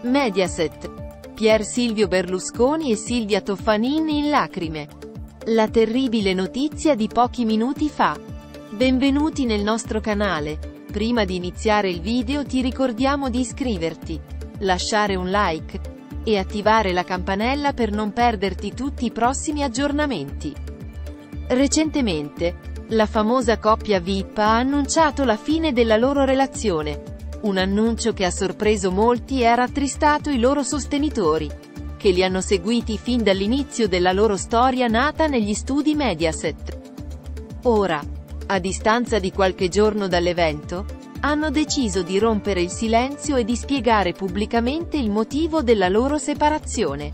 Mediaset. Pier Silvio Berlusconi e Silvia Toffanin in lacrime. La terribile notizia di pochi minuti fa. Benvenuti nel nostro canale. Prima di iniziare il video ti ricordiamo di iscriverti, lasciare un like e attivare la campanella per non perderti tutti i prossimi aggiornamenti. Recentemente, la famosa coppia VIP ha annunciato la fine della loro relazione. Un annuncio che ha sorpreso molti e ha rattristato i loro sostenitori, che li hanno seguiti fin dall'inizio della loro storia nata negli studi Mediaset. Ora, a distanza di qualche giorno dall'evento, hanno deciso di rompere il silenzio e di spiegare pubblicamente il motivo della loro separazione.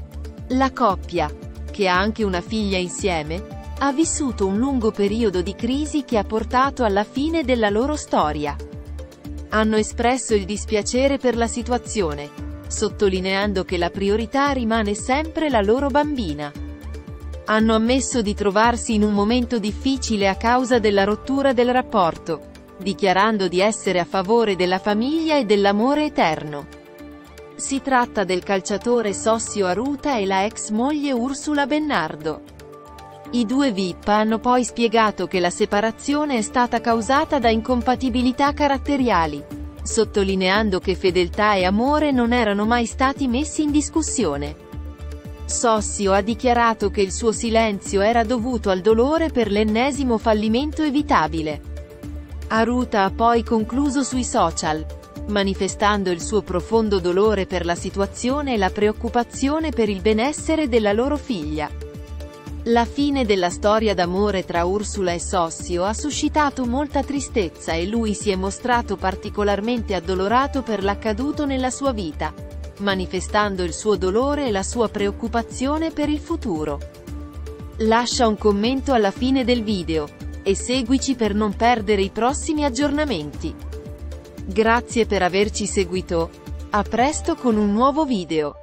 La coppia, che ha anche una figlia insieme, ha vissuto un lungo periodo di crisi che ha portato alla fine della loro storia. Hanno espresso il dispiacere per la situazione, sottolineando che la priorità rimane sempre la loro bambina. Hanno ammesso di trovarsi in un momento difficile a causa della rottura del rapporto, dichiarando di essere a favore della famiglia e dell'amore eterno. Si tratta del calciatore Sossio Aruta e la ex moglie Ursula Bennardo. I due VIP hanno poi spiegato che la separazione è stata causata da incompatibilità caratteriali, sottolineando che fedeltà e amore non erano mai stati messi in discussione. Sossio ha dichiarato che il suo silenzio era dovuto al dolore per l'ennesimo fallimento evitabile. Aruta ha poi concluso sui social, manifestando il suo profondo dolore per la situazione e la preoccupazione per il benessere della loro figlia. La fine della storia d'amore tra Ursula e Sossio ha suscitato molta tristezza e lui si è mostrato particolarmente addolorato per l'accaduto nella sua vita, manifestando il suo dolore e la sua preoccupazione per il futuro. Lascia un commento alla fine del video, e seguici per non perdere i prossimi aggiornamenti. Grazie per averci seguito. A presto con un nuovo video.